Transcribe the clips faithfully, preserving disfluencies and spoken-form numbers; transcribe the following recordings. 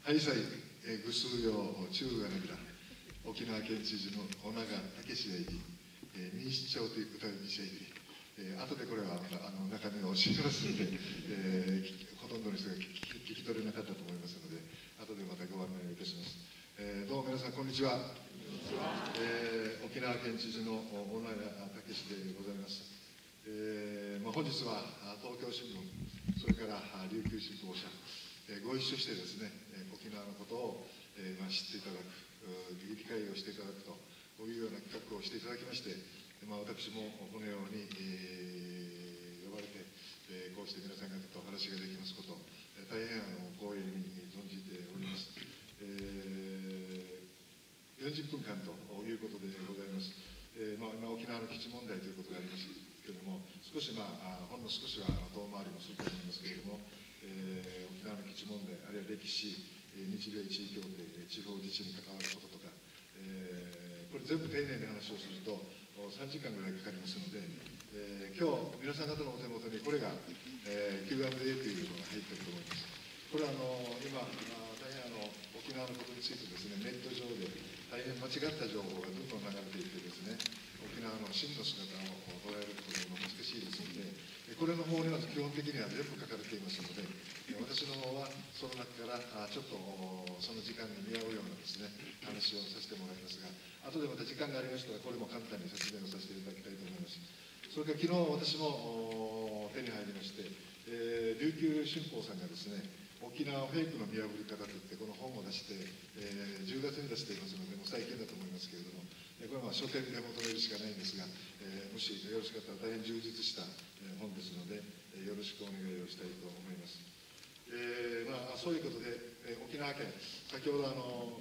ハイサイ、ぐすうよう、中がなびら、沖縄県知事の尾長武史やいり、民主庁という歌いにしやいり、えー、後でこれはあの中身を教えますので、えー、ほとんどの人が聞き、聞き取れなかったと思いますので、後でまたご案内をいたします。えー、どうも皆さん、こんにちは。えー、沖縄県知事の尾長武史でございます。えーまあ、本日は東京新聞、それから琉球新報社、えー、ご一緒してですね、沖縄のことを、えーまあ、知っていただく、理解をしていただくというような企画をしていただきまして、まあ、私もこのように、えー、呼ばれて、えー、こうして皆さん方とお話ができますこと、えー、大変あの光栄に存じております。えー、よんじゅっぷんかんということでございます。えーまあ、今、沖縄の基地問題ということがありますけれども、少し、まあ、ほんの少しは遠回りもすると思いますけれども、えー、沖縄の基地問題、あるいは歴史、日米地位協定、地方自治に関わることとか、えー、これ全部丁寧に話をするとさんじかんぐらいかかりますので、えー、今日皆さん方のお手元にこれが、えー、キューアンドエー というのが入っていると思います。これはあの今、大変あの沖縄のことについてですね、ネット上で大変間違った情報がどんどん流れていてですね、沖縄の真の姿を捉えることが難しいですので、これの方には基本的には全部書かれていますので、私の方はその中からちょっとその時間に見合うようなですね、話をさせてもらいますが、後でまた時間がありましたら、これも簡単に説明をさせていただきたいと思います。それから昨日私も手に入りまして、えー、琉球新報さんがですね、沖縄フェイクの見破り方といって、この本を出して、えー、じゅうがつに出していますので、もう最近だと思いますけれども、これはまあ書店で求めるしかないんですが、えー、もしよろしかったら大変充実した本ですので、よろしくお願いをしたいと思います。えーまあ、そういうことで、えー、沖縄県、先ほどあの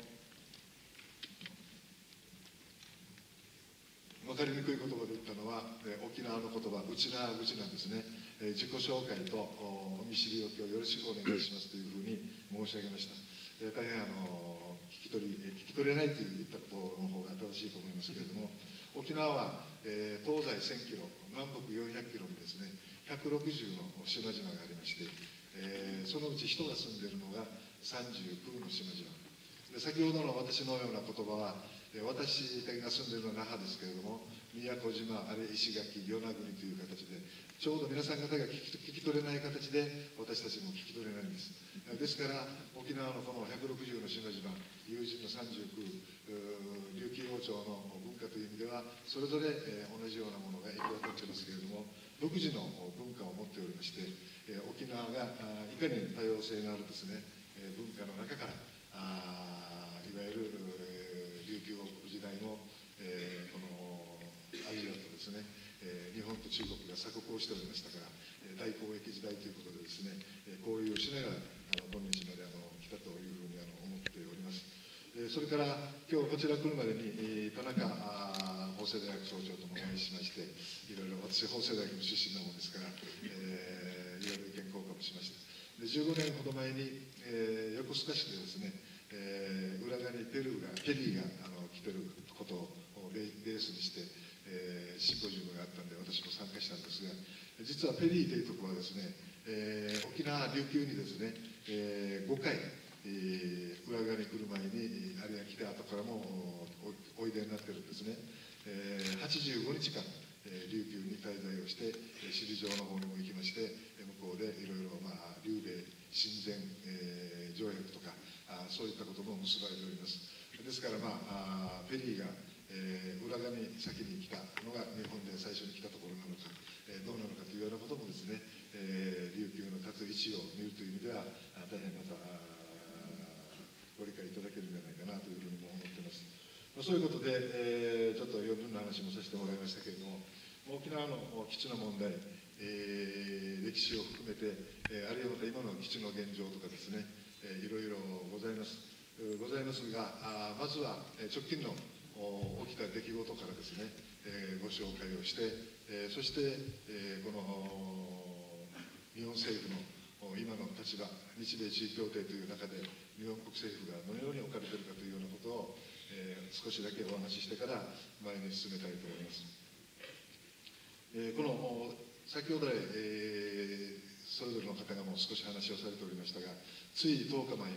分かりにくい言葉で言ったのは、えー、沖縄の言葉、内縄口なんですね、えー、自己紹介とお見知りおきをよろしくお願いしますというふうに申し上げました。えー、大変あの聞き取り、えー、聞き取れないと言ったことの方が正しいと思いますけれども、沖縄は、えー、東西せんキロ、南北よんひゃくキロにですね、ひゃくろくじゅうの島々がありまして、えー、そのうち人が住んでいるのがさんじゅうきゅうの島々で、先ほどの私のような言葉は、私が住んでいるのは那覇ですけれども、宮古島、あるいは石垣、与那国という形で、ちょうど皆さん方が聞き、聞き取れない形で、私たちも聞き取れないんです。ですから、沖縄のこのひゃくろくじゅうの島々、友人のさんじゅうきゅう、琉球王朝の文化という意味では、それぞれ同じようなものが行き渡っていますけれども、独自の文化を持っておりまして、沖縄がいかに多様性のあるですね、文化の中から、あいわゆる琉球王国時代の、えー、このアジアとですね、えー、日本と中国が鎖国をしておりましたから、大交易時代ということでですね、交流をしながらあの今日まであの来たというふうにあの思っております。えー、それから今日こちら来るまでに田中法政大学総長ともお会いしまして、いろいろ私法政大学の出身なものですから、えー、いろいろ意見交換もしました。でじゅうごねんほど前に、えー、横須賀市でですね、えー、裏側にペルーがペリーがあの来てることをベースにして、えー、シンポジウムがあったんで私も参加したんですが、実はペリーというところはですね、えー、沖縄琉球にですね、えー、ごかい、えー、裏側に来る前にあるいは来た後からも お, おいでになってるんですね。えー、はちじゅうごにちかん、えー、琉球に滞在をして首里城の方にも行きまして、向こうでいろいろ、まあ、琉米親善、えー、条約とかあそういったことも結ばれております。ですから、まあ、あペリーが、えー、浦賀に先に来たのが日本で最初に来たところなのか、えー、どうなのかというようなこともですね、えー、琉球の立つ位置を見るという意味では大変またご理解いただけるんじゃないかなというふうにも思っています。まあ、そういうことで、えー、ちょっと余分な話もさせてもらいましたけれども、沖縄の基地の問題、えー、歴史を含めて、えー、あるいはまた今の基地の現状とかですね、えー、いろいろございます。ございますが、あまずは直近の起きた出来事からですね、えー、ご紹介をして、えー、そして、えー、この日本政府の今の立場、日米地位協定という中で、日本国政府がどのように置かれているかというようなことを、えー、少しだけお話ししてから前に進めたいと思います。えー、この先ほど来、えー、それぞれの方がもう少し話をされておりましたが、ついとおかまえに、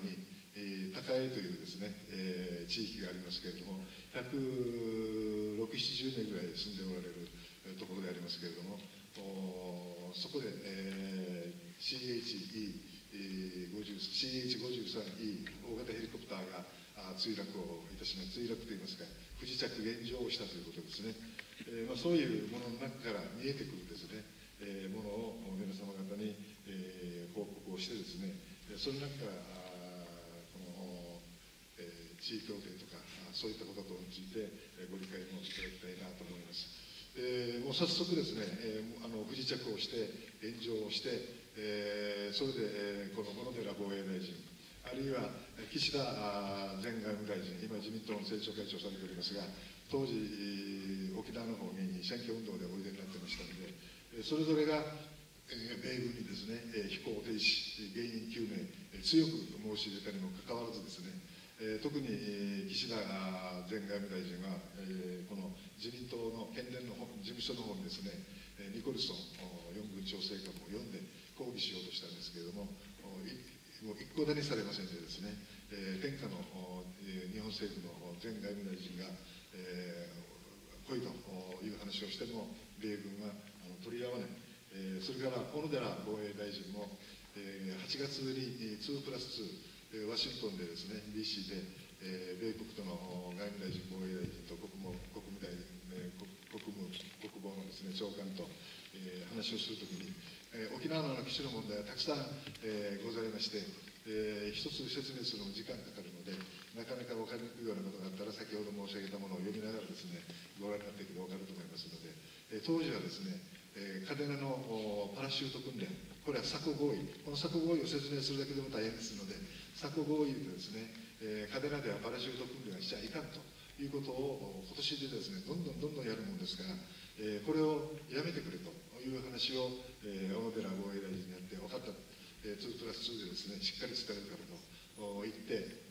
えー、高江というですね、えー、地域がありますけれども、ひゃくろくじゅう、ななじゅうねんぐらい住んでおられるところでありますけれども、そこで、えー、シーエイチごじゅうさんイー 大型ヘリコプターが墜落をいたします。墜落といいますか、不時着現状をしたということですね。えーまあ、そういうものの中から見えてくるですね、えー、ものを皆様方に、えー、報告をしてですね、その中からこの、えー、地位協定とかそういったことについてご理解もいただきたいなと思います。えー、もう早速ですね、えー、あの不時着をして炎上をして、えー、それで、えー、この小野寺防衛大臣、あるいは岸田前外務大臣、今自民党の政調会長されておりますが、当時沖縄の方に選挙運動でおいでになってましたので、それぞれが米軍にですね、飛行停止、原因究明、強く申し入れたにもかかわらずですね、特に岸田前外務大臣は、この自民党の県連の事務所の方にですね、ニコルソン四軍調整官を読んで抗議しようとしたんですけれども、もう一向にされませんでですね、天下の日本政府の前外務大臣が、えー、来いという話をしても、米軍は取り合わない。えー、それから小野寺防衛大臣も、えー、はちがつににプラスに、えー、ワシントンでですね、ディーシー で、えー、米国との外務大臣、防衛大臣と国務国務大臣、えー、国務国防のですね、長官と、えー、話をするときに、えー、沖縄の基地の問題はたくさん、えー、ございまして、えー、一つ説明するのも時間かかるので、なかなか分かりにくいようなことがあったら、先ほど申し上げたものを読みながらですね、ご覧になっていけば分かると思いますので、えー、当時はですね、えー、嘉手納のパラシュート訓練、これは鎖国合意、この鎖国合意を説明するだけでも大変ですので、鎖国合意でですね、えー、嘉手納ではパラシュート訓練はしちゃいかんということを、今年でですね、どんどんどんどんやるもんですから、えー、これをやめてくれという話を、えー、小野寺防衛大臣にやって、分かった、えー、にプラスにでですね、しっかり伝えるからと言って、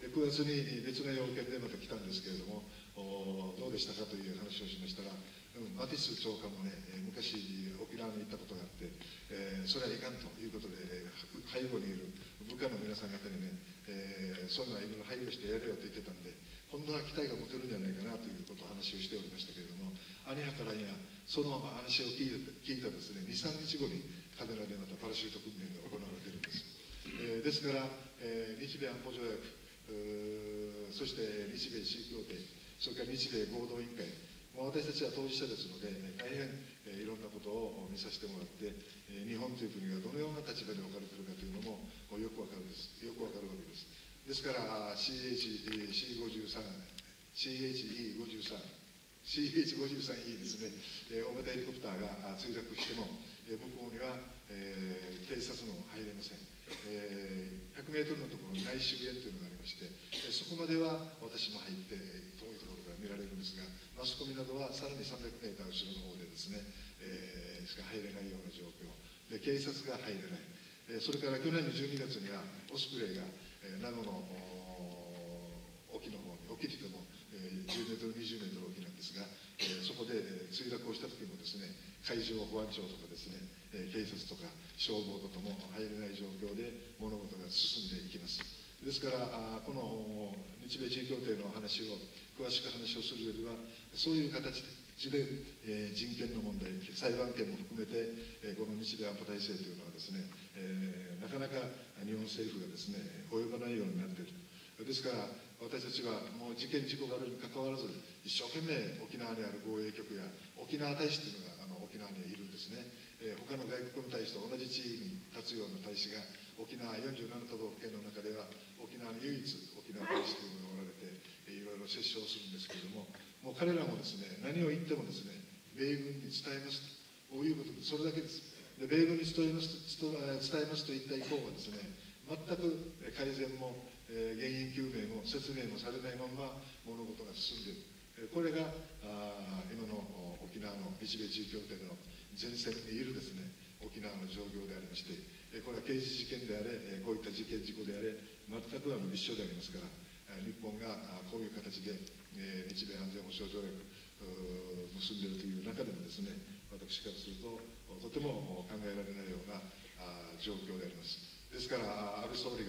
でくがつに別の要件でまた来たんですけれども、どうでしたかという話をしましたら、マティス長官もね、昔、沖縄に行ったことがあって、えー、それはいかんということで、背後にいる部下の皆さん方にね、えー、そういうのはいろいろ配慮してやれよと言ってたんで、今度は期待が持てるんじゃないかなということを話をしておりましたけれども、兄はからには、その話を聞いた聞いたですね、に、さんにちごに、嘉手納でまたパラシュート訓練が行われているんです。えー、ですから、えー、日米安保条約、そして日米地位協定、それから日米合同委員会、私たちは当事者ですので、大変、えー、いろんなことを見させてもらって、えー、日本という国がどのような立場に置かれているかというのもよくわかるです。よくわかるわけです。ですから、シーエイチごじゅうさん、シーエイチイーごじゅうさん、シーエイチごじゅうさんイー ですね、えー、大型ヘリコプターが墜落しても、えー、向こうには、えー、偵察も入れません。えー、ひゃくメートルのところに内周縁というのがありまして、そこまでは私も入って遠いところから見られるんですが、マスコミなどはさらにさんびゃくメーター後ろの方でですね、えー、しか入れないような状況で、警察が入れない、えー、それから去年のじゅうにがつにはオスプレイが、えー、名護の沖の方に、沖って言っても、えー、じゅうメートル、にじゅうメートル沖なんですが、えー、そこで、えー、墜落をした時もですね、海上保安庁とかですね、えー、警察とか消防ととも入れない状況で物事が進んでいきます。ですから、あこの日米地位協定の話を、詳しく話をするよりは、そういう形で、えー、人権の問題、裁判権も含めて、えー、この日米安保体制というのはですね、えー、なかなか日本政府がですね、及ばないようになっている。ですから、私たちはもう事件、事故があるにかかわらず、一生懸命沖縄にある防衛局や沖縄大使というのがあの沖縄にいるんですね。えー、他の外国の大使と同じ地位に立つような大使が、沖縄よんじゅうなな都道府県の中では、沖縄に唯一沖縄大使というのがおられて、いろいろ接触するんですけれども、もう彼らもですね、何を言ってもですね、米軍に伝えますと、こういうことで、それだけです。で米軍に伝えますと、伝えますと言った以降はですね、全く改善も、えー、原因究明も説明もされないまま物事が進んでいる。これがあ今の沖縄の日米地位協定の前線にいるですね、沖縄の状況でありまして、これは刑事事件であれ、こういった事件、事故であれ、全くあの一緒でありますから、日本がこういう形で日米安全保障条約を結んでいるという中でもですね、私からすると、とても考えられないような状況であります。ですから、安倍総理が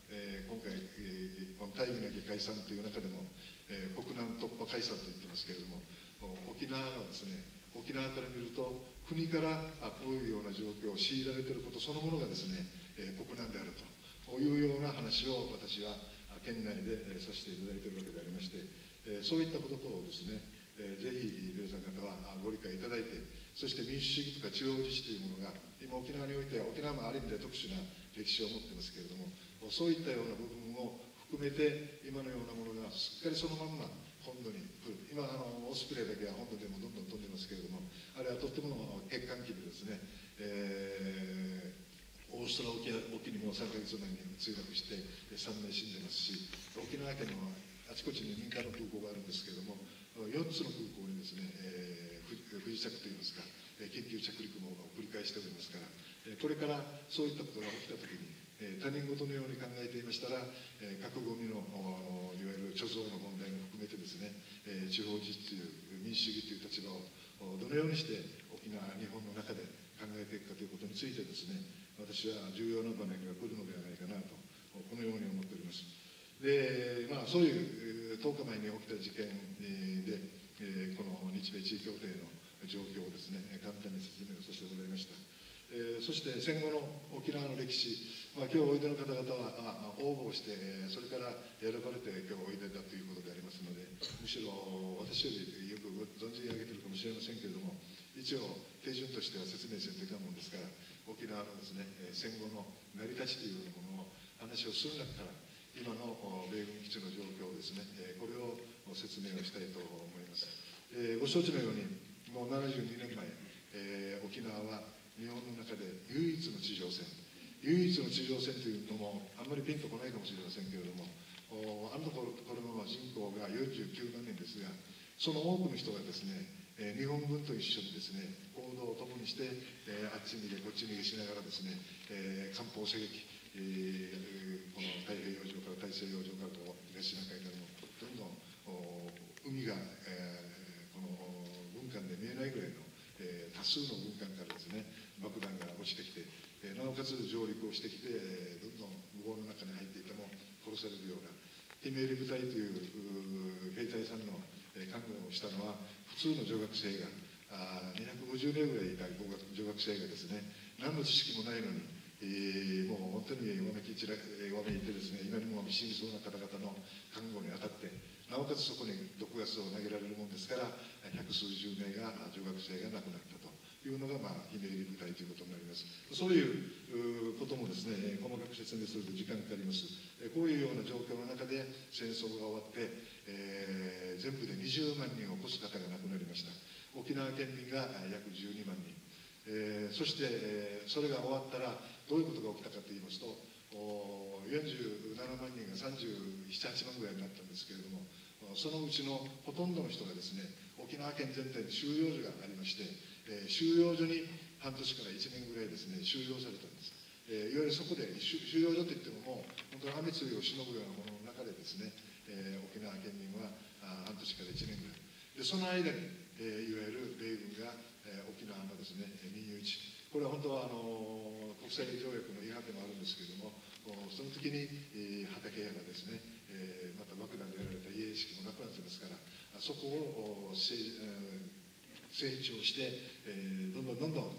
えー、今回、えー、この大義なき解散という中でも、えー、国難突破解散と言ってますけれども、沖縄はですね、沖縄から見ると、国からこういうような状況を強いられていることそのものがですね、えー、国難であるというような話を私は県内でさせていただいているわけでありまして、えー、そういったことをですね、えー、ぜひ皆さん方はご理解いただいて、そして民主主義とか地方自治というものが、今沖縄においては、沖縄もある意味で特殊な歴史を持ってますけれども、そういったような部分を含めて、今のようなものがすっかりそのまんま本土に来る。今、あのオスプレイだけは本土でもどんどん飛んでますけれども、あれはとっても欠陥機でですね、えー、オーストラ沖沖にもさんかげつまえに墜落してさんめい死んでますし、沖縄県のあちこちに民間の空港があるんですけれども、よっつの空港にですね、えー、不時着といいますか、緊急着陸も繰り返しておりますから、これからそういったことが起きたときに、他人事のように考えていましたら、核ごみのいわゆる貯蔵の問題も含めてですね、地方自治という民主主義という立場をどのようにして沖縄、日本の中で考えていくかということについてですね、私は重要な場面が来るのではないかなと、このように思っております。で、まあ、そういうとおかまえに起きた事件で、この日米地位協定の状況をですね、簡単に説明をさせてもらいました。えー、そして戦後の沖縄の歴史、まあ、今日おいでの方々は応募して、それから選ばれて今日おいでだということでありますので、むしろ私よりよく存じ上げているかもしれませんけれども、一応手順としては説明せんといかんもんですから、沖縄のですね、戦後の成り立ちというようなものを話をする中から、今の米軍基地の状況をですね、これを説明をしたいと思います。えー、ご承知のように、もうななじゅうにねんまえ、えー、沖縄は日本の中で唯一の地上戦、唯一の地上戦というのもあんまりピンとこないかもしれませんけれども、あの頃の人口がよんじゅうきゅうまんにんですが、その多くの人がですね、えー、日本軍と一緒にですね、行動を共にして、えー、あっち逃げこっち逃げしながらですね、えー、艦砲射撃、えー、この太平洋上から大西洋上からこう東シナ海からもどんどん海が、えー、この軍艦で見えないぐらいの、えー、多数の軍艦からですね、爆弾が落ちてきて、えー、なおかつ上陸をしてきて、えー、どんどん無謀の中に入っていても殺されるような、ひめゆり部隊という兵隊さんの、えー、看護をしたのは、普通の女学生が、あにひゃくごじゅうめいぐらいいた女学生がですね、何の知識もないのに、えー、もう本当にわめき散らわめいてですね、今にも死にそうな方々の看護に当たって、なおかつそこに毒ガスを投げられるもんですから、百数十名が女学生が亡くなったというのが、まあ、ひめゆり部隊ということになります。そういうこともですね、細かく説明すると時間かかります。こういうような状況の中で戦争が終わって、えー、全部でにじゅうまんにんを超す方が亡くなりました。沖縄県民が約じゅうにまんにん。えー、そして、えー、それが終わったらどういうことが起きたかといいますと、よんじゅうななまんにんがさんじゅうなな、はちまんぐらいになったんですけれども、そのうちのほとんどの人がですね、沖縄県全体に収容所がありまして、えー、収容所に半年からいちねんぐらいですね、収容されたんです。えー、いわゆるそこで収容所といってももう本当に雨露をしのぐようなものの中でですね、えー、沖縄県民は半年からいちねんぐらいで、その間に、えー、いわゆる米軍が、えー、沖縄のですね民有地、これは本当はあの国際条約の違反でもあるんですけれども、その時に、えー、畠山ですね、えー、また爆弾でやられた家式もなくなってますから、そこを成長して、えー、どんどんどんどん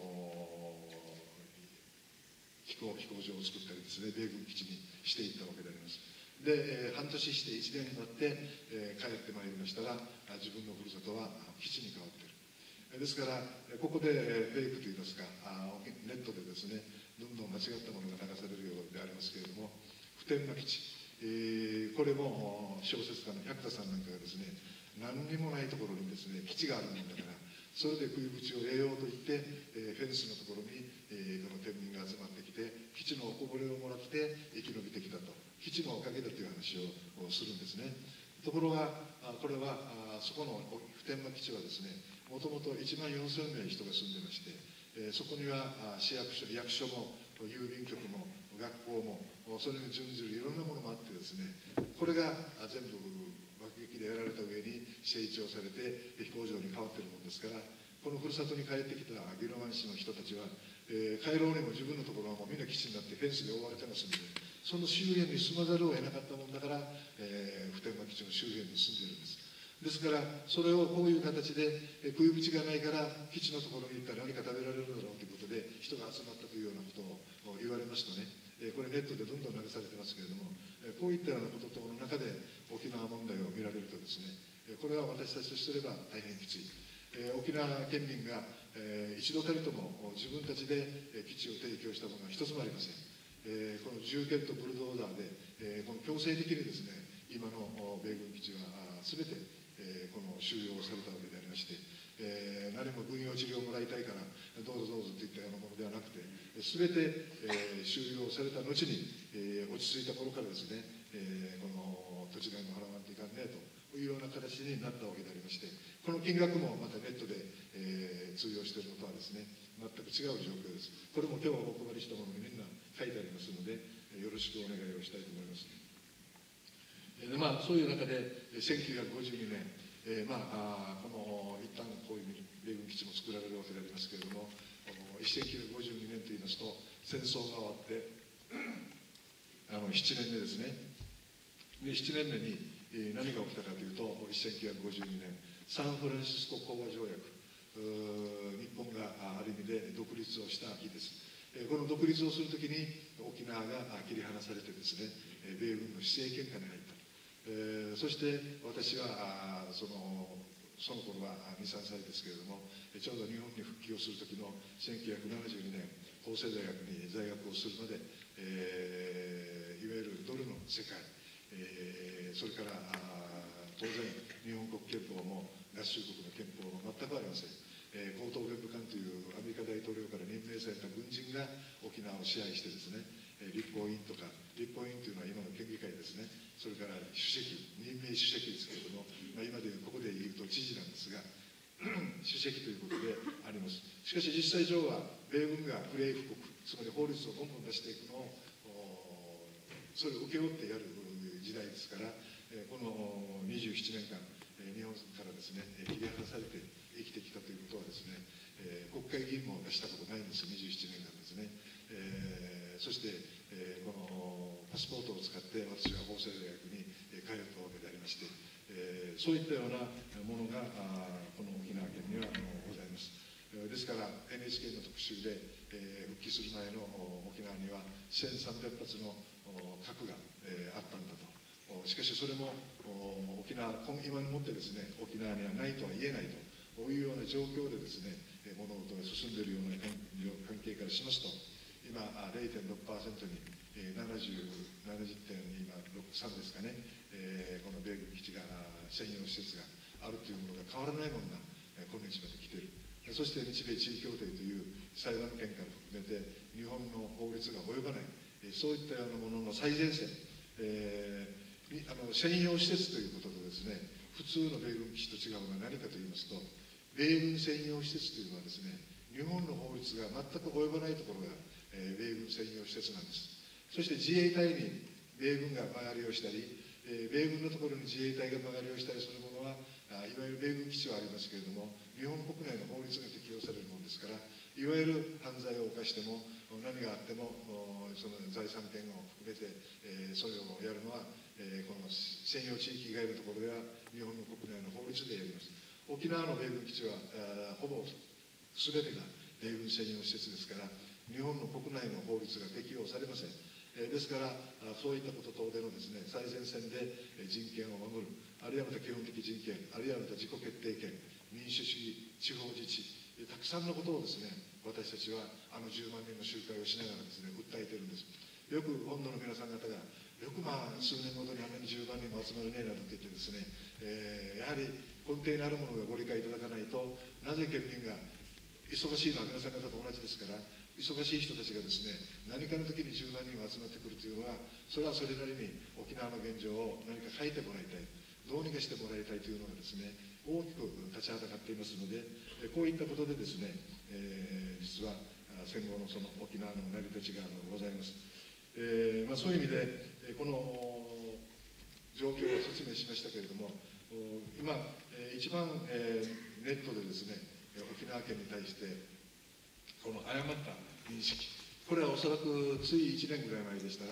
飛行飛行場を作ったりですね、米軍基地にしていったわけであります。で、えー、半年していちねんになって、えー、帰ってまいりましたら、自分のふるさとは基地に変わっている。ですから、ここでフェイクといいますか、ネットでですね、どんどん間違ったものが流されるようでありますけれども、普天間基地、えー、これも小説家の百田さんなんかがですね、何にもないところにですね、基地があるもんだから、それで食いぶちを得ようと言って、えー、フェンスのところに、えー、この県民が集まってきて、基地のおこぼれをもらって生き延びてきたと、基地のおかげだという話をするんですね。ところが、これはそこの普天間基地はですね、もともといちまんよんせんめい人が住んでまして、えー、そこには市役所、役所も郵便局も学校もそれに準ずるいろんなものもあってですね、これが全部爆撃でやられた上に成長されて飛行場に変わっているものですから、このふるさとに帰ってきた宜野湾市の人たちは、えー、帰ろうにも自分のところはもうみんな基地になってフェンスで覆われてますので、 その周辺に住まざるを得なかったもんだから、えー、普天間基地の周辺に住んでいるんです。ですから、それをこういう形で、えー、食い口がないから、基地のところに行ったら何か食べられるだろうということで、人が集まったというようなことを言われますとね、えー、これネットでどんどん流されてますけれども、えー、こういったようなこととの中で沖縄問題を見られるとですね、えー、これは私たちとすれば大変きつい。えー、沖縄県民が、えー、一度たりとも自分たちで、えー、基地を提供したものは一つもありません。えー、この銃剣とブルドーザーで、えー、この強制的にですね、今の米軍基地はすべて、えー、この収容されたわけでありまして、えー、何も軍用治療をもらいたいから、どうぞどうぞといったようなものではなくて、すべて、えー、収容された後に、えー、落ち着いた頃からですね、えー、この土地代も払わんといかんねというような形になったわけでありまして、この金額もまたネットで、えー、通用しているのとはですね、全く違う状況です。これも今日お配りしたものにみんな書いてありますので、よろしくお願いをしたいと思います。でまあ、そういう中で、せんきゅうひゃくごじゅうにねん、えーまあ、あこの一旦こういう米軍基地も作られるわけでありますけれども、せんきゅうひゃくごじゅうにねんといいますと、戦争が終わって、あのななねんめですね。で、ななねんめに、えー、何が起きたかというと、せんきゅうひゃくごじゅうにねん、サンフランシスコ講和条約、日本がある意味で独立をした日です。この独立をするときに沖縄が切り離されてですね、米軍の施政権下に入った。えー、そして私はそのその頃はに、さんさいですけれども、ちょうど日本に復帰をする時のせんきゅうひゃくななじゅうにねん、法政大学に在学をするので、えー、いわゆるドルの世界、えー、それから当然日本国憲法も合衆国の憲法も全くありません。えー、高等弁務官というアメリカ大統領から任命された軍人が沖縄を支配してですね、立法院とか、立法院というのは今の県議会ですね、それから主席、任命主席ですけれども、まあ、今でいうここで言うと知事なんですが、主席ということであります。しかし実際上は、米軍がプレイ布告、つまり法律をどんどん出していくのを、それを請け負ってやる時代ですから、このにじゅうななねんかん、日本からですね、切り離されて生きてきたということはですね、国会議員も出したことないんです、にじゅうななねんかんですね。えー、そして、えー、このパスポートを使って私は法政大学に通ったわけでありまして、えー、そういったようなものがこの沖縄県にはございます。ですから エヌエイチケー の特集で、えー、復帰する前の沖縄にはせんさんびゃくはつの核が、えー、あったんだと。しかしそれも沖縄、今にもってですね、沖縄にはないとは言えないというような状況でですね、物事が進んでいるような関係からしますと、今 れいてんろくパーセント にななじゅう、ななじゅってんさんですかね、えー、この米軍基地が専用施設があるというものが変わらないものが今日まで来ている。そして日米地位協定という裁判権から含めて日本の法律が及ばない、そういったようなものの最前線、えー、あの専用施設ということとですね、普通の米軍基地と違うのは何かと言いますと、米軍専用施設というのはですね、日本の法律が全く及ばないところが、えー、米軍専用施設なんです。そして自衛隊に米軍が間借りをしたり、えー、米軍のところに自衛隊が間借りをしたりするものは、あいわゆる米軍基地はありますけれども、日本国内の法律が適用されるものですから、いわゆる犯罪を犯しても、何があっても、その財産権を含めて、えー、それをやるのは、えー、この専用地域以外のところでは、日本の国内の法律でやります。沖縄の米軍基地は、ほぼ全てが米軍専用施設ですから、日本の国内の法律が適用されません。ですから、そういったこと等でのですね、最前線で人権を守る、あるいはまた基本的人権、あるいはまた自己決定権、民主主義、地方自治、たくさんのことをですね、私たちはあのじゅうまんにんの集会をしながらですね、訴えているんです。よく本土の皆さん方が、よくまあ数年ごとにあんなにじゅうまんにんも集まるねえなどと言ってですね、えー、やはり根底にあるものがご理解いただかないと、なぜ県民が忙しいのは皆さん方と同じですから、忙しい人たちがですね、何かの時にじゅうまんにんも集まってくるというのは、それはそれなりに沖縄の現状を何か変えてもらいたい、どうにかしてもらいたいというのがですね、大きく立ちはだかっていますので、こういったことでですね、えー、実は戦後のその沖縄の成り立ちがございます。えーまあ、そういう意味で、この状況を説明しましたけれども、今、一番、えー、ネットでですね、沖縄県に対して、この誤った認識、これはおそらくついいちねんぐらい前でしたら、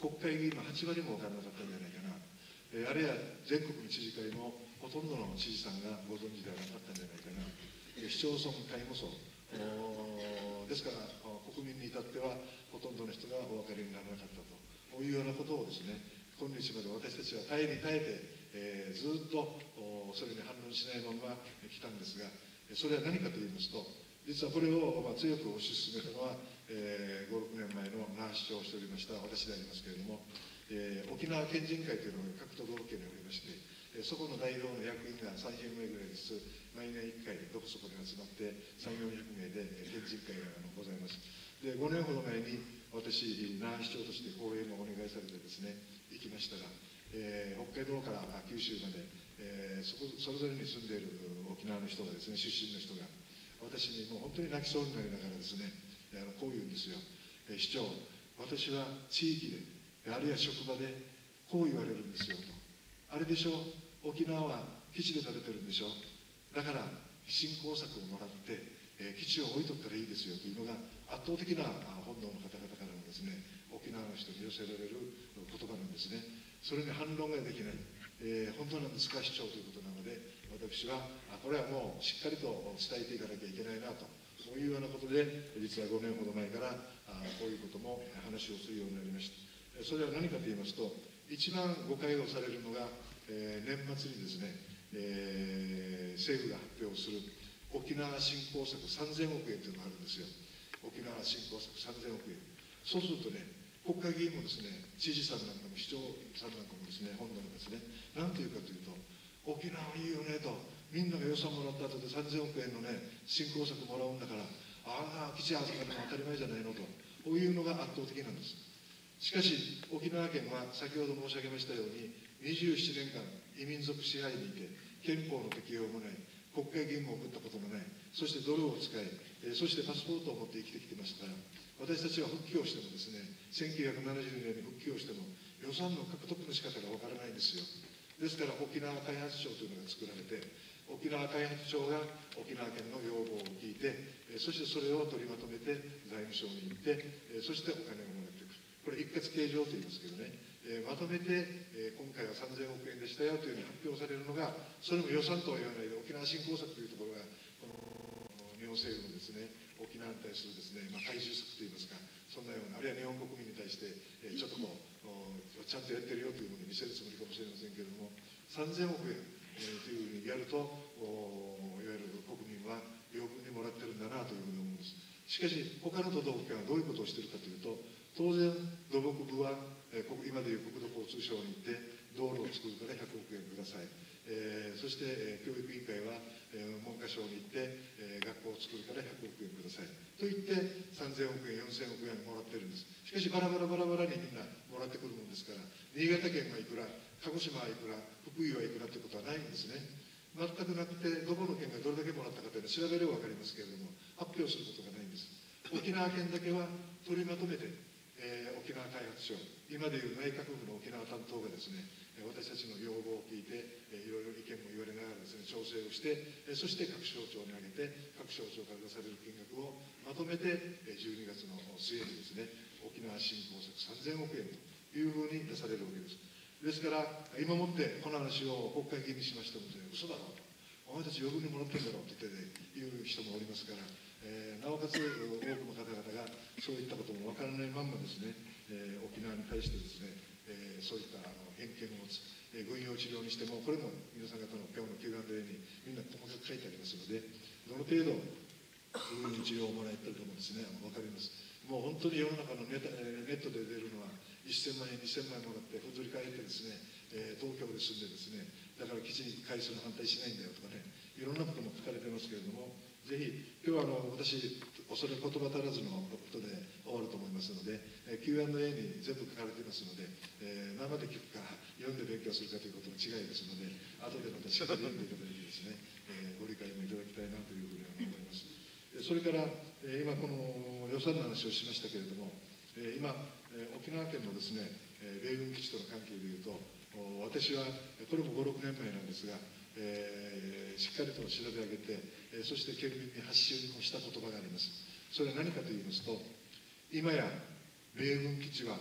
国会議員のはち割も分からなかったんじゃないかな、えー、あるいは全国の知事会もほとんどの知事さんがご存知ではなかったんじゃないかな、えー、市町村会もそうですから、国民に至ってはほとんどの人がお分かりにならなかったというようなことをですね、今日まで私たちは耐えに耐えて、えー、ずっとそれに反論しないまま来たんですが、それは何かと言いますと、実はこれをまあ強く推し進めたのは、えー、ご、ろくねんまえの那覇市長をしておりました私でありますけれども、えー、沖縄県人会というのが各都道府県におりまして、えー、そこの代表の役員がさんじゅうめいぐらいずつ毎年いっかいどこそこに集まってさんびゃく、よんひゃくめいで県人会がございます。でごねんほど前に私那覇市長として講演をお願いされてですね行きましたら、えー、北海道から九州まで、えー、そこそれぞれに住んでいる沖縄の人がですね、出身の人が私にもう本当に泣きそうになりながらですね、あのこう言うんですよ、えー、市長、私は地域であるいは職場でこう言われるんですよと、あれでしょ、沖縄は基地で食べてるんでしょ、だから振興策をもらって、えー、基地を置いとったらいいですよというのが圧倒的な本能の方々からのですね、沖縄の人に寄せられる言葉なんですね。それに反論ができない、えー、本当なんですか市長ということなので、私はこれはもうしっかりと伝えていかなきゃいけないなと、そういうようなことで実はごねんほど前からあこういうことも話をするようになりました。それは何かと言いますと、一番誤解をされるのが、えー、年末にですね、えー、政府が発表する沖縄振興策さんぜんおくえんというのがあるんですよ。沖縄振興策さんぜんおくえん。そうするとね、国会議員もですね、知事さんなんかも市長さんなんかもですね、本土のですね、なんていうかというと、沖縄いいよねと、みんなが予算もらった後でさんぜんおくえんのね、振興策もらうんだから、ああ、基地預かるの当たり前じゃないのと、こういうのが圧倒的なんです。しかし、沖縄県は先ほど申し上げましたように、にじゅうななねんかん異民族支配にいて、憲法の適用もない、国会議員も送ったこともない、そしてドルを使い、そしてパスポートを持って生きてきてましたから、私たちは復帰をしてもですね、せんきゅうひゃくななじゅうねんに復帰をしても、予算の獲得の仕方がわからないんですよ。ですから、沖縄開発庁というのが作られて、沖縄開発庁が沖縄県の要望を聞いて、そしてそれを取りまとめて財務省に行って、そしてお金をもらっていく。これ一括計上と言いますけどね、まとめて今回はさんぜんおくえんでしたよというふうに発表されるのが、それも予算とは言わないで沖縄振興策というところが、この日本政府のですね、沖縄に対するですね、まあ、回収策といいますか、そんなような、あるいは日本国民に対して、ちょっとこう、ちゃんとやってるよというものを見せるつもりかもしれませんけれども、さんぜんおくえん、えー、というふうにやると、いわゆる国民は余分にもらってるんだなというふうに思うんです。しかし、他の都道府県はどういうことをしているかというと、当然、土木部は、えー、今でいう国土交通省に行って、道路を作るからひゃくおくえんください。えー、そして、えー、教育委員会は、えー、文科省に行って、えー、学校を作るからひゃくおくえんください。と言って、さんぜんおくえん、よんせんおくえんもらってるんです。しかし、バラバラバラバラにみんなもらってくるもんですから、新潟県はいくら、鹿児島はいくら、福井はいくらということはないんですね。全くなくて、どこの県がどれだけもらったかというのは調べれば分かりますけれども、発表することがないんです。沖縄県だけは取りまとめて、えー、沖縄開発庁、今でいう内閣府の沖縄担当がですね、私たちの要望を聞いて、えー、いろいろ意見も言われながらですね、調整をして、えー、そして各省庁に挙げて、各省庁から出される金額をまとめて、えー、じゅうにがつの末にですね、沖縄振興策さんぜんおくえんというふうに出されるわけです。ですから、今もってこの話を国会議員にしましても、ね、嘘だろうと、お前たち余分にもらってんだろうって言って、ね、言う人もおりますから、えー、なおかつ多くの方々がそういったことも分からないまんまですね、えー、沖縄に対してですね、えー、そういったあの偏見を持つ、えー、軍用治療にしても、これも皆さん方の今日の キューアンドエー にみんな細かく書いてありますので、どの程度軍用治療をもらえてるかもですね、分かります。もう本当に世の中のネタネットで出るのは、せんまんえん、にせんまんえんもらって、ふんぞり返ってですね、えー、東京で住んでですね、だから基地に返すの反対しないんだよとかね、いろんなことも書かれてますけれども、ぜひ、今日はあの私、おそらく言葉足らずのことで終わると思いますので、えー、キューアンドエー に全部書かれていますので、えー、生で聞くか、読んで勉強するかということの違いですので、後でまたしっかり読んでいただいてですね、えー、ご理解もいただきたいなというふうに思います。それから、えー、今、この予算の話をしましたけれども、えー、今、えー、沖縄県のですね、えー、米軍基地との関係でいうと、私はこれもご、ろくねんまえなんですが、えー、しっかりと調べ上げて、えー、そして県民に発信をした言葉があります。それは何かと言いますと、今や米軍基地は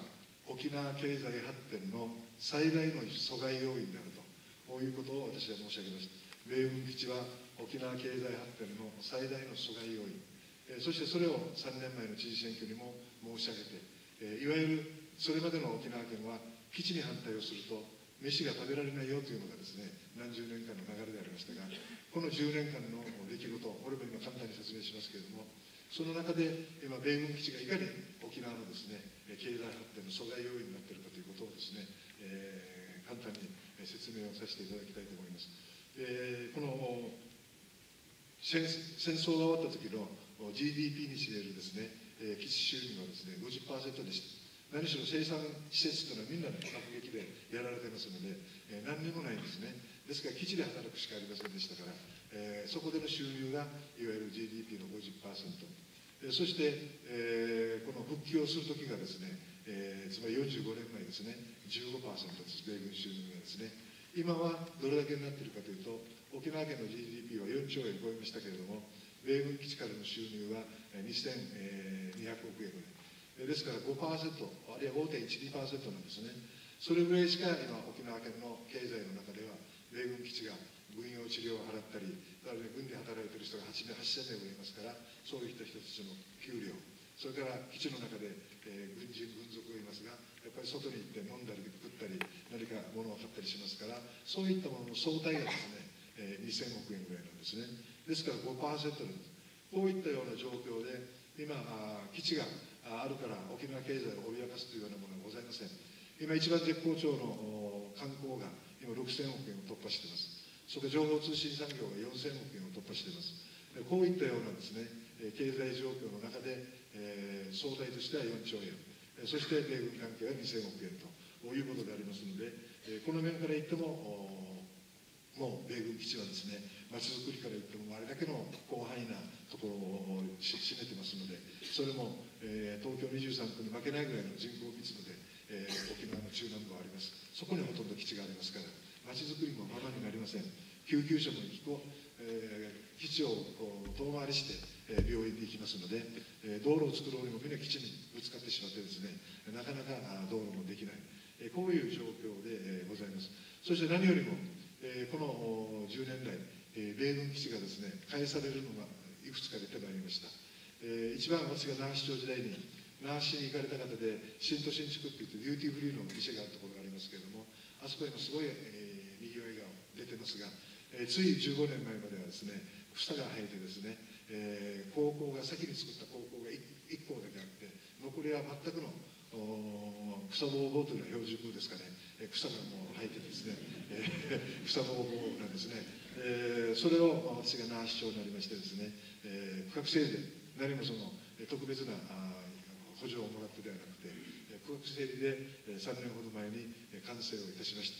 沖縄経済発展の最大の阻害要因であると、こういうことを私は申し上げました。米軍基地は沖縄経済発展の最大の阻害要因、えー、そしてそれをさんねんまえの知事選挙にも申し上げて、えー、いわゆるそれまでの沖縄県は基地に反対をすると飯が食べられないよというのがですね、何十年間の流れでありましたが、このじゅうねんかんの出来事、これも今簡単に説明しますけれども、その中で今米軍基地がいかに沖縄のですね経済発展の阻害要因になっているかということをですね、えー、簡単に説明をさせていただきたいと思います。えー、この戦戦争が終わった時の ジーディーピー に占めるですね、えー、基地収入はですね ごじゅっパーセント でした。何しろ生産施設というのはみんなの爆撃でやられてますので、えー、何にもないんですね。ですから基地で働くしかありませんでしたから、えー、そこでの収入がいわゆる ジーディーピー の ごじゅっパーセント、えー、そして、えー、この復帰をするときがですね、えー、つまりよんじゅうごねんまえですね、じゅうごパーセント です、米軍収入がですね。今はどれだけになっているかというと、沖縄県の ジーディーピー はよんちょうえん超えましたけれども、米軍基地からの収入はにせんにひゃくおくえんぐらい。ですから ごパーセント、あるいは ごてんいちにパーセント なんですね。それぐらいしか今、沖縄県の経済の中では、米軍基地が軍用治療を払ったり、あるいは軍で働いている人がはちせんめいもいますから、そういった人たちの給料、それから基地の中で、えー、軍人、軍属がいますが、やっぱり外に行って飲んだり食ったり、何か物を買ったりしますから、そういったものの総体がですね、えー、にせんおくえんぐらいなんですね。ですから ごパーセント なんです。こういったような状況で、今、基地があるから沖縄経済を脅かすというようなものはございません。今一番絶好調の観光が今ろくせんおくえんを突破しています。それから情報通信産業がよんせんおくえんを突破しています。こういったようなですね、経済状況の中で、えー、総体としてはよんちょうえん、そして米軍関係はにせんおくえんということでありますので、この面から言っても、もう米軍基地はですね、まちづくりから言っても、あれだけの広範囲なところを占めてますので、それも、えー、東京にじゅうさんくに負けないぐらいの人口密度で、えー、沖縄の中南部はあります。そこにほとんど基地がありますから、まちづくりもままになりません。救急車も行くと、えー、基地を遠回りして、えー、病院に行きますので、えー、道路を作ろうにもみんな基地にぶつかってしまってですね、なかなか道路もできない、えー、こういう状況で、えー、ございます。そして何よりも、えー、このじゅうねんだい、えー、米軍基地がですね、返されるのがいくつか出てまいりました。えー、一番私が那覇市長時代に、那覇市に行かれた方で、新都新築って言ってデューティーフリーの店があるところがありますけれども、あそこにもすごい、えー、にぎわいが出てますが、えー、ついじゅうごねんまえまではですね、草が生えてですね、えー、高校が、先に作った高校が いっこうだけあって、残りは全くの草ぼうぼうというのは標準語ですかね、えー、草がもう生えてですね、えー、草ぼうぼうなんですね。えー、それを私が那覇市長になりましてですね、えー、区画整理で何もその特別な補助をもらってではなくて、区画整理でさんねんほど前に完成をいたしました。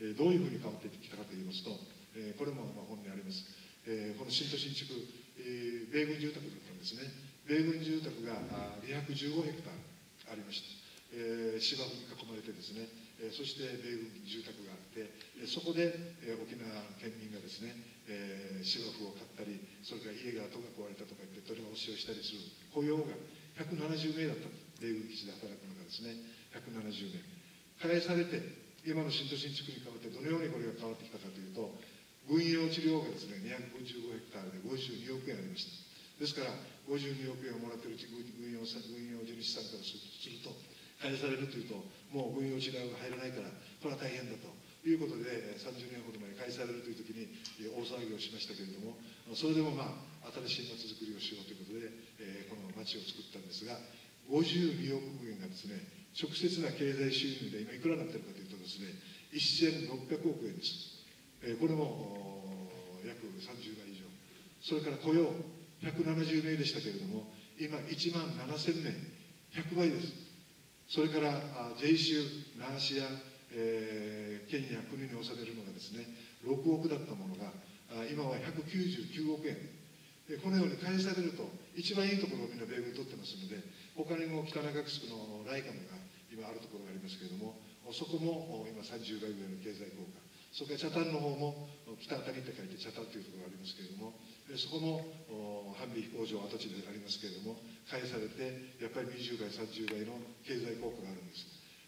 どういうふうに変わってきたかといいますと、これも本にあります。この新都新築、米軍住宅だったんですね。米軍住宅がにひゃくじゅうごヘクタールありました。芝生に囲まれてですね、そして米軍住宅があって、そこで沖縄県民がですね、芝生を買ったり、それから家が戸が壊れたとか言って取り直しをしたりする雇用がひゃくななじゅうめいだったんです。米軍基地で働くのがですね、ひゃくななじゅうめい。返されて、今の新都新築に変わってどのようにこれが変わってきたかというと、軍用治療がですね、にひゃくごじゅうごヘクタールでごじゅうにおくえんありました。ですから、ごじゅうにおくえんをもらっている軍用、軍用地主さんからすると、返されるというと、もう軍用治療が入らないから、これは大変だということで、さんじゅうねんほど前に返されるというときに大騒ぎをしましたけれども、それでもまあ、新しい町づくりをしようということで、えー、この町を作ったんですが、ごじゅうにおくえんがですね、直接な経済収入で今いくらになっているかというとですね、せんろっぴゃくおくえんです。えー、これも約さんじゅうばい以上。それから雇用、ひゃくななじゅうめいでしたけれども、今いちまんななせんめい、ひゃくばいです。それから税収、那覇市や、えー、県や国に納めるのがですね、ろくおくだったものが、今はひゃくきゅうじゅうきゅうおくえん。このように返されると、一番いいところをみんな米軍に取ってますので、他にも北中城のライカムが今あるところがありますけれども、そこも今さんじゅうばいぐらいの経済効果。それから北谷の方も、北谷って書いて北谷というところがありますけれども、そこも反備飛行場跡地でありますけれども、返されて、やっぱりにじゅうばい、さんじゅうばいの経済効果があるんです。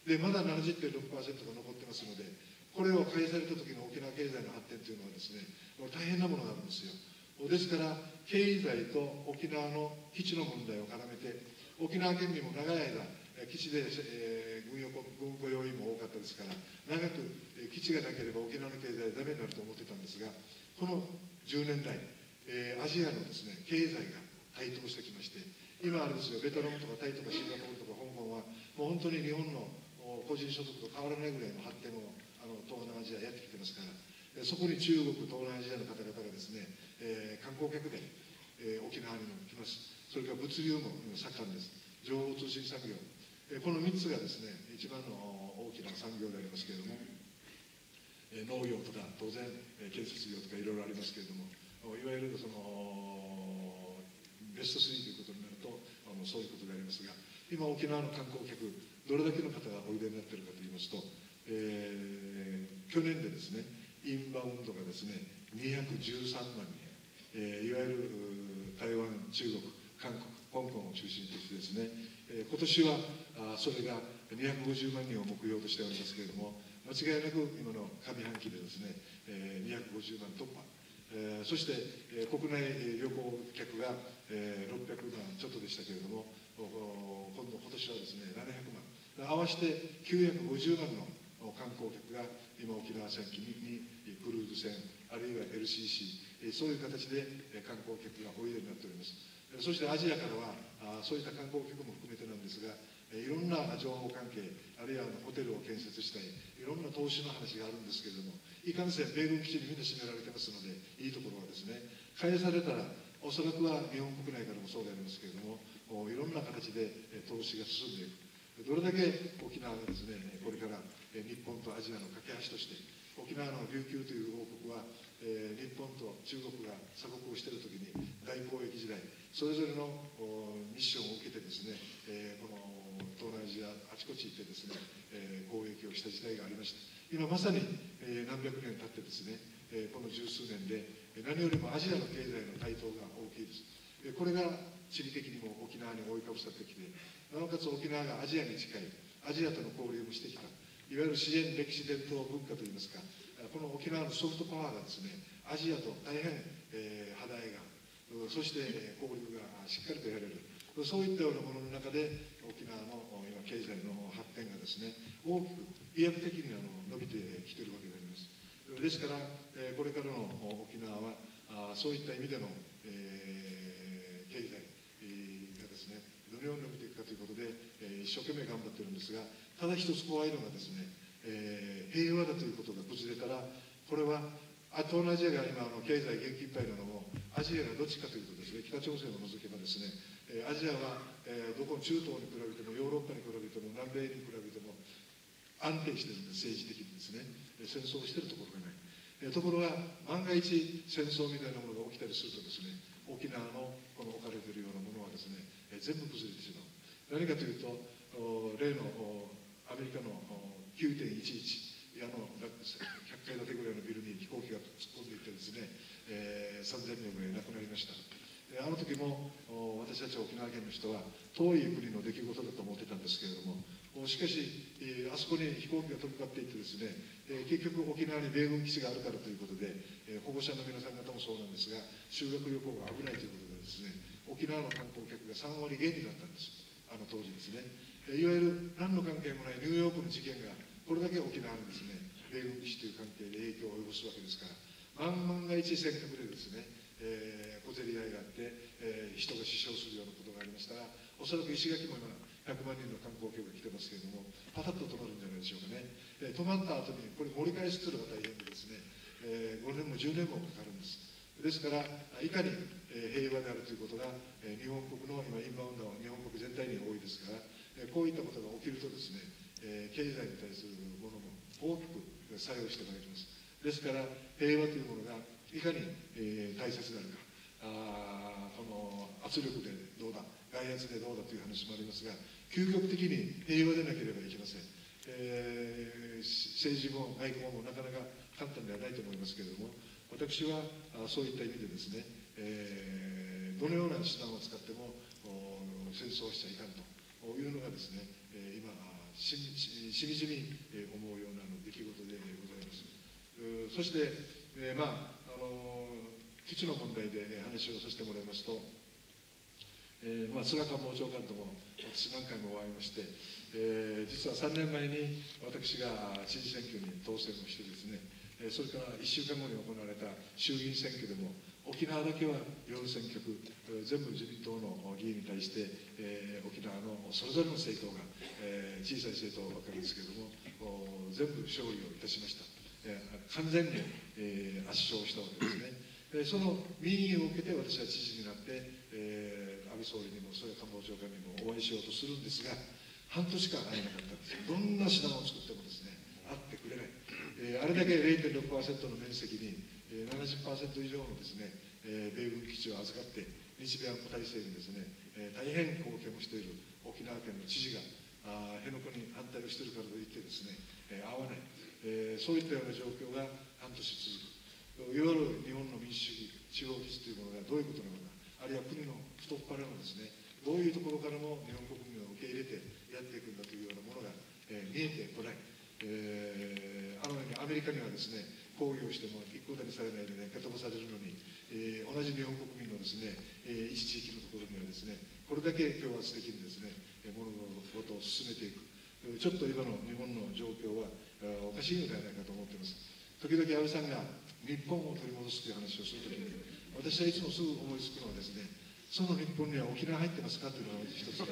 でまだ ななじゅってんろくパーセント が残ってますので、これを返された時の沖縄経済の発展というのはですね、大変なものがあるんですよ。ですから、経済と沖縄の基地の問題を絡めて、沖縄県民も長い間、基地で、えー、軍用軍雇用員も多かったですから、長く基地がなければ沖縄の経済はダメになると思ってたんですが、このじゅうねんだい、えー、アジアのですね、経済が台頭してきまして、今あれですよ、ベトナムとかタイとかシンガポールとか香港は、もう本当に日本の個人所得と変わらないぐらいの発展をあの東南アジアやってきてますから、そこに中国、東南アジアの方々がですね、えー、観光客で、えー、沖縄にも来ます。それから物流も盛んです。情報通信産業、えー、このみっつがですね、一番の大きな産業でありますけれども、えー、農業とか当然、えー、建設業とかいろいろありますけれども、いわゆるそのベストスリーということになると、あのそういうことでありますが、今沖縄の観光客、どれだけの方がおいでになっているかといいますと、えー、去年でですね、インバウンドがですね、にひゃくじゅうさんまんにん、えー、いわゆる台湾、中国、韓国、香港を中心としてですね、えー、今年はあそれがにひゃくごじゅうまんにんを目標としておりますけれども、間違いなく今の上半期でですね、えー、にひゃくごじゅうまん突破、えー、そして、えー、国内旅行客が、えー、ろっぴゃくまんちょっとでしたけれども、今度、今年はですね、ななひゃくまん、合わせてきゅうひゃくごじゅうまんの観光客が今、沖縄戦記にクルーズ船、あるいは エルシーシー、そういう形で観光客がおいでになっております。そしてアジアからは、そういった観光客も含めてなんですが、いろんな情報関係、あるいはホテルを建設したい、いろんな投資の話があるんですけれども、いかんせん米軍基地にみんな占められてますので、いいところはですね、返されたら、おそらくは日本国内からもそうでありますけれども、いろんな形で投資が進んでいく。どれだけ沖縄がですね、これから日本とアジアの架け橋として、沖縄の琉球という王国は、えー、日本と中国が鎖国をしているときに、大交易時代、それぞれのミッションを受けてですね、えー、この東南アジア、あちこち行ってですね、えー、交易をした時代がありました。今まさに、えー、何百年経ってですね、えー、この十数年で、何よりもアジアの経済の台頭が大きいです。これが地理的にも沖縄に覆いかぶさってきて、なおかつ沖縄がアジアに近い、アジアとの交流もしてきた、いわゆる自然、歴史、伝統、文化といいますか、この沖縄のソフトパワーがですね、アジアと大変、えー、肌合いが、そして交流がしっかりとやれる、そういったようなものの中で、沖縄の今、経済の発展がですね、大きく飛躍的にあの伸びてきているわけであります。ですから、これからの沖縄は、そういった意味での、えー、経済がですね、どのように伸びていくかということで、一生懸命頑張っているんですが、ただ一つ怖いのがですね、えー、平和だということが崩れたら、これは東南アジアが今あの経済元気いっぱいなのも、アジアがどっちかというとですね、北朝鮮を除けばですね、アジアは、えー、どこ中東に比べてもヨーロッパに比べても南米に比べても安定しているんです、政治的にですね、戦争をしているところがない。えー、ところが万が一戦争みたいなものが起きたりするとですね、沖縄のこの置かれているようなものはですね、えー、全部崩れてしまう。何かというと、例のアメリカの きゅうてんいちいち、あのひゃっかい建てぐらいのビルに飛行機が突っ込んでいってですね、えー、さんぜんにんぐらい亡くなりました。あの時も私たち沖縄県の人は遠い国の出来事だと思ってたんですけれども、しかし、えー、あそこに飛行機が飛び交っていってですね、えー、結局沖縄に米軍基地があるからということで、えー、保護者の皆さん方もそうなんですが、修学旅行が危ないということでですね、沖縄の観光客がさんわり減になったんです、あの当時ですね。えー、いわゆる何の関係もないニューヨークの事件がこれだけ沖縄にですね、米軍基地という関係で影響を及ぼすわけですから、万万が一尖閣でですね、えー、小競り合いがあって、えー、人が死傷するようなことがありましたら、おそらく石垣も今、ひゃくまんにんの観光客が来てますけれども、パタッと止まるんじゃないでしょうかね。えー、止まった後に、これ盛り返しするのが大変でですね、えー、ごねんもじゅうねんもかかるんです。ですから、いかに、えー、平和であるということが、えー、日本国の今、インバウンドは日本国全体に多いですから、えー、こういったことが起きるとですね、えー、経済に対するものも大きく作用してまいります。ですから、平和というものがいかに、えー、大切であるか、あこの圧力でどうだ、外圧でどうだという話もありますが、究極的に平和でなければいけません。えー、政治も外交もなかなか簡単ではないと思いますけれども、私はそういった意味でですね、えー、どのような手段を使っても戦争をしちゃいかんというのがですね、今、 しみしみじみ思うような出来事でございます。そして、えー、まあ、あの基地の問題で話をさせてもらいますと、えーまあ、菅官房長官とも私何回もお会いまして、えー、実はさんねんまえに私が知事選挙に当選をしてですね、それからいっしゅうかんごに行われた衆議院選挙でも、沖縄だけは夜選挙区、全部自民党の議員に対して、えー、沖縄のそれぞれの政党が、えー、小さい政党ばかりですけれども、全部勝利をいたしました。えー、完全に、えー、圧勝したわけですね。その民意を受けて私は知事になって、えー、安倍総理にも、それから官房長官にもお会いしようとするんですが、半年間会えなかったんです。どんな手段を作ってもですね、会ってくれない。えー、あれだけ ゼロてんろくパーセント の面積に、えー、ななじゅっパーセント 以上のですね、えー、米軍基地を預かって、日米安保体制にですね、えー、大変貢献をしている沖縄県の知事が、あ辺野古に反対をしているからといってですね、えー、会わない、えー、そういったような状況が半年続く。いわゆる日本の民主主義、地方自治というものがどういうことなのか、あるいは国の太っ腹のですね、どういうところからも日本国民を受け入れてやっていくんだというようなものが、えー、見えてこない。えー、あのようにアメリカにはですね、抗議をしても一向にされないでね、蹴飛ばされるのに、えー、同じ日本国民のですね、えー、一地域のところにはですね、これだけ強圧的にですね、物事を進めていく。ちょっと今の日本の状況はおかしいのではないかと思っています。時々安倍さんが日本を取り戻すという話をするときに、私はいつもすぐ思いつくのはですね、その日本には沖縄入ってますかというのが一つ、はい、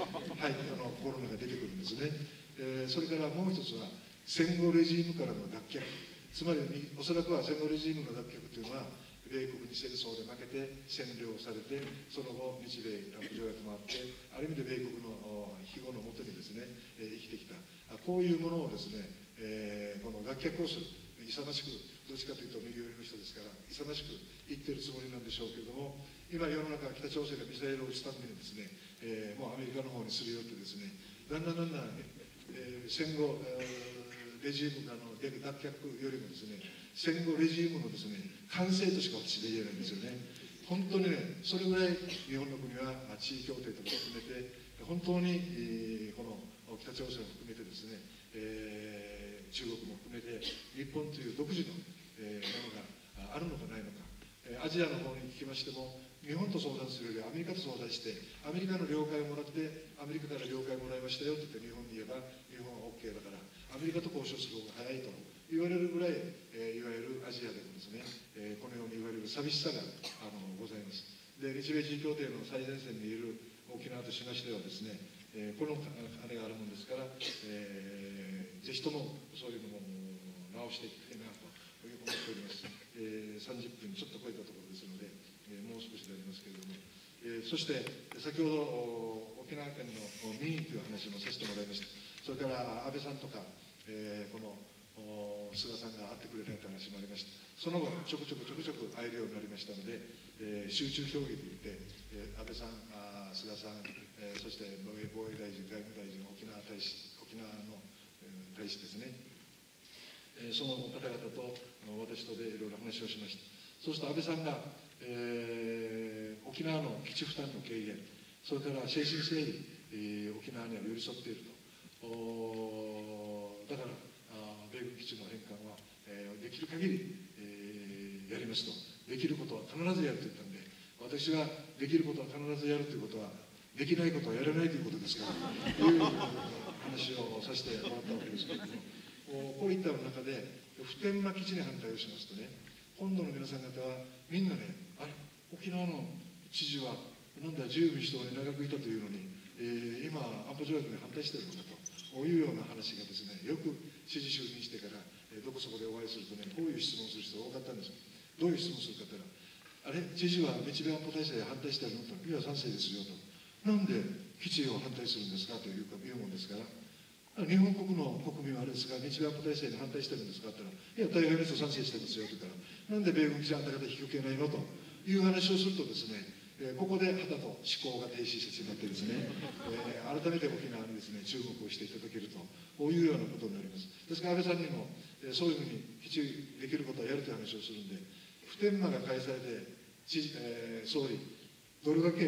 あの心の中で出てくるんですね。えー、それからもう一つは、戦後レジームからの脱却。つまり、おそらくは戦後レジームの脱却というのは、米国に戦争で負けて占領されて、その後、日米安保条約もあって、ある意味で米国の庇護のもとにですね、えー、生きてきた。こういうものをですね、えー、この脱却をする。勇ましく、どっちかというと右寄りの人ですから、勇ましく言ってるつもりなんでしょうけれども、今世の中、北朝鮮がミサイルを撃つためにですね、えー、もうアメリカの方にすり寄ってですね、だんだんだんだん、えー、戦後、えー、レジームの脱却よりもですね、戦後レジームのですね、完成としか私で言えないんですよね。本当にね、それぐらい日本の国は地位協定とか含めて、本当に、えー、この北朝鮮を含めてですね、えー、中国も含めて、日本という独自の、えー、ものがあるのかないのか、えー、アジアの方に聞きましても、日本と相談するよりアメリカと相談して、アメリカの了解をもらって、アメリカから了解をもらいましたよと言って日本に言えば、日本は OK だから、アメリカと交渉する方が早いと言われるぐらい、えー、いわゆるアジアでもですね、えー、このように言われる寂しさがあのございます。で、日米地位協定の最前線にいる沖縄としましてはですね、えー、この金があるもんですから、えー、ぜひともそういうのも直していきたいなと思っております。えー、さんじゅっぷんちょっと超えたところですので、えー、もう少しでありますけれども、えー、そして先ほど沖縄県の民意という話もさせてもらいました。それから安倍さんとか、えー、この菅さんが会ってくれないという話もありました。その後、ちょくちょくちょくちょく会えるようになりましたので、えー、集中評議といって、えー、安倍さん、あ菅さん、えー、そして防衛防衛大臣、外務大臣、沖縄大使、沖縄の、えー、大使ですね、えー、その方々と私とでいろいろ話をしました。そうすると安倍さんが、えー、沖縄の基地負担の軽減、それから精神誠意、えー、沖縄には寄り添っていると。おだから米軍基地の返還は、えー、できる限り、えー、やりますと、できることは必ずやると言ったんで、私はできることは必ずやるということは、できないことはやらないということですから、という話をさせてもらったわけですけれども、こういった中で、普天間基地に反対をしますとね、本土の皆さん方は、みんなね、あれ、沖縄の知事は、なんだ、自由民主党に長くいたというのに、えー、今、安保条約に反対しているのかと。こういうような話がですね、よく知事就任してから、えー、どこそこでお会いするとね、こういう質問する人が多かったんです。どういう質問するかというと、あれ、知事は日米安保体制反対してるのと、いや、賛成ですよと。なんで基地を反対するんですかというか、言うもんですから、日本国の国民はあれですが、日米安保体制に反対してるんですかって言ったら、いや、大概の人賛成してますよと言ったら、なんで米軍基地あんた方引き受けないのという話をするとですね、えー、ここではたと思考が停止してしまってですね、えー、改めて沖縄にですね、注目をしていただけると、こういうようなことになります。ですから安倍さんにも、えー、そういうふうに基地できることはやるという話をするんで、普天間が開催で、知事えー、総理、どれだけ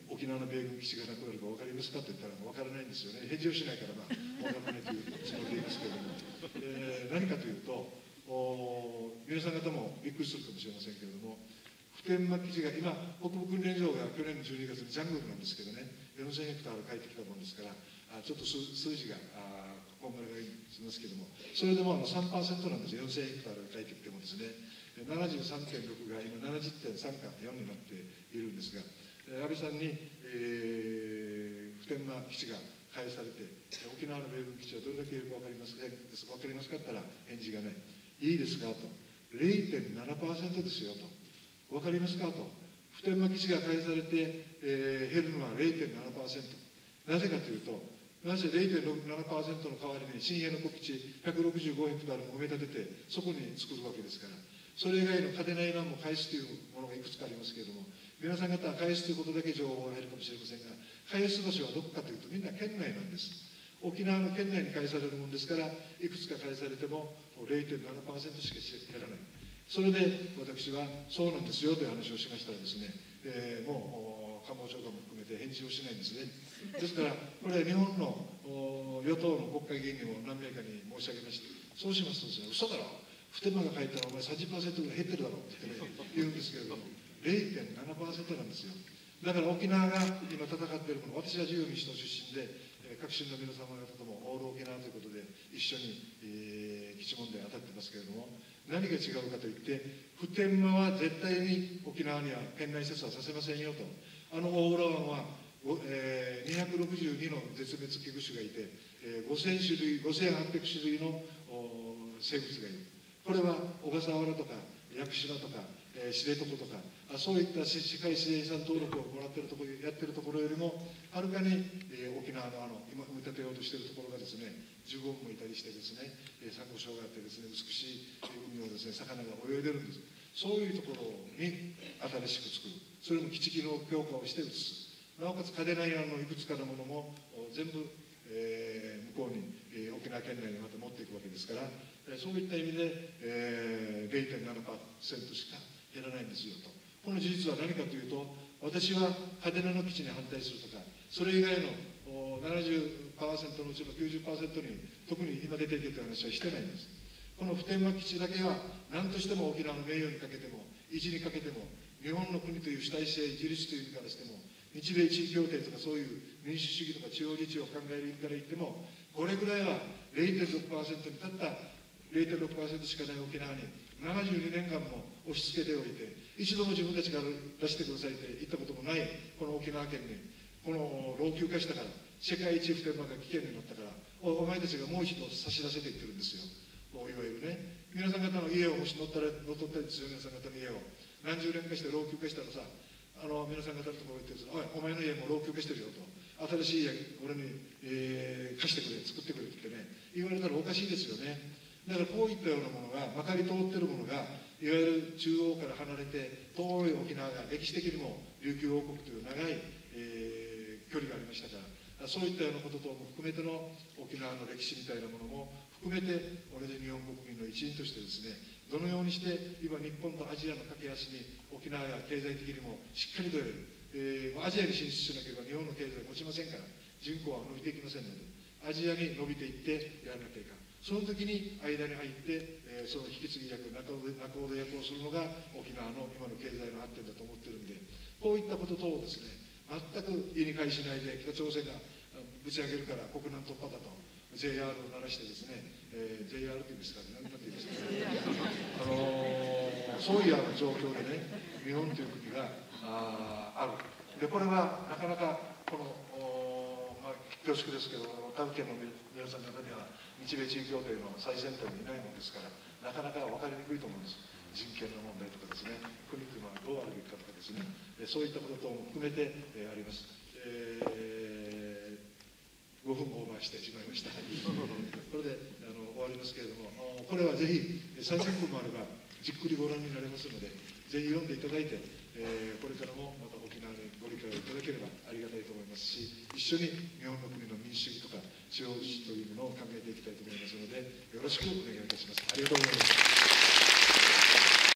沖縄の米軍基地がなくなるか分かりますかと言ったら分からないんですよね。返事をしないから、まあ、分からないというつもりでいますけれども、えー、何かというと、お皆さん方もびっくりするかもしれませんけれども、普天間基地が今、北部訓練場が去年のじゅうにがつにジャングルなんですけどね、よんせんヘクタール帰ってきたものですから、あちょっと数数字があこんがらがりしますけども、それでもあの さんパーセント なんですよ、よんせんヘクタールが帰ってきてもですね、ななじゅうさんてんろく が今 ななじゅってんさん かよんになっているんですが、安倍さんに、えー、普天間基地が返されて、沖縄の米軍基地はどれだけいるか分かりますか、分かりますかって言ったら、返事がない、いいですかと、れいてんななパーセント ですよと、分かりますかと、普天間基地が返されて、えー、減るのは れいてんななパーセント、なぜかというと、なぜ れいてんななパーセント の代わりに新平の国基地ひゃくろくじゅうごヘクタールも埋め立てて、そこに作るわけですから、それ以外の嘉手納以南も返すというものがいくつかありますけれども、皆さん方は返すということだけ情報が入るかもしれませんが、返す場所はどこかというと、みんな県内なんです。沖縄の県内に返されるものですから、いくつか返されても れいてんななパーセント しか減らない。それで私はそうなんですよという話をしましたらですね、えー、もう官房長官も含めて返事をしないんですね。ですから、これは日本の与党の国会議員にも何名かに申し上げまして、そうしますとですね、嘘だろ、普天間が書いたらお前 さんじゅっパーセント ぐらい減ってるだろうって言って、ね、言うんですけれども、れいてんななパーセント なんですよ。だから沖縄が今戦っているもの、私は自由民主党出身で、革新の皆様方ともオール沖縄ということで、一緒に、えー、基地問題に当たってますけれども、何が違うかといって、普天間は絶対に沖縄には県内施設はさせませんよと、あの大浦湾は、えー、にひゃくろくじゅうにの絶滅危惧種がいて、えー、ごせんしゅるい、ごせんはっぴゃくしゅるいの生物がいる。これは小笠原とか屋久島とか、えー、知床とか、あそういった世界自然遺産登録をもらっているところ、やってるところよりも、はるかに、えー、沖縄のあの今、埋め立てようとしているところがですね、じゅうごもいたりしてですね、えー、サンゴ礁があってですね、美しい海をですね、魚が泳いでるんです。そういうところに新しく作る。それも基地機能強化をして移す。なおかつ嘉手納以南のいくつかのものも全部、えー、向こうに、えー、沖縄県内にまた持っていくわけですから、えー、そういった意味で、えー、れいてんななパーセント しか減らないんですよと。この事実は何かというと、私は嘉手納の基地に反対するとか、それ以外の ななじゅっパーセント のうちの きゅうじゅっパーセント に特に今出ていけという話はしてないんです。この普天間基地だけは何としても沖縄の名誉にかけても維持にかけても、日本の国という主体性、自立という意味からしても、日米地位協定とかそういう民主主義とか地方自治を考える意味から言っても、これぐらいは れいてんろくパーセント にたった れいてんろくパーセント しかない沖縄にななじゅうにねんかんも押し付けておいて、一度も自分たちから出してくださいって言ったこともないこの沖縄県に、この老朽化したから、世界一普天間が危険になったから、お前たちがもう一度差し出せていってるんですよ。いわゆるね、皆さん方の家をもし乗ったら、乗っ取ったりですよ、皆さん方の家を。何十年かして老朽化したらさ、あの皆さん方のところに行って、おい、お前の家も老朽化してるよと、新しい家、俺に、えー、貸してくれ、作ってくれってね、言われたらおかしいですよね。だからこういったようなものが、まかり通ってるものが、いわゆる中央から離れて、遠い沖縄が歴史的にも琉球王国という長い、えー、距離がありましたから、そういったようなこととも含めての沖縄の歴史みたいなものも含めて、同じ日本国民の一員としてですね、どのようにして今日本とアジアの架け橋に沖縄が経済的にもしっかりとやる、えー、アジアに進出しなければ日本の経済は持ちませんから、人口は伸びていきませんので、アジアに伸びていってやらなきゃいかん。その時に間に入って、えー、その引き継ぎ役、仲人役をするのが沖縄の今の経済の発展だと思ってるんで、こういったこと等をですね、全く意に介しないで、北朝鮮がぶち上げるから国難突破だと、ジェイアール を鳴らしてですね、えー、ジェイアール って言うんですかね、何て言うんですかね、あのー、そういうような状況でね、日本という国が あ, ある。で、これはなかなか、この、まあ、恐縮ですけど、他府県の皆さんの中には、日米地位協定の最先端にいないものですから、なかなか分かりにくいと思うんです。人権の問題とかですね、国というのはどうあるべきかとかですね、そういったこと等も含めて、えー、あります。えー、ごふんオーバーしてしまいました。これであの終わりますけれども、これはぜひさんじゅっぷんもあればじっくりご覧になれますので、ぜひ読んでいただいて、えー、これからもまた沖縄にご理解をいただければありがたいと思いますし、一緒に日本の国の民主主義とか地方自治というものを考えていきたいと思いますので、よろしくお願いいたします。ありがとうございます。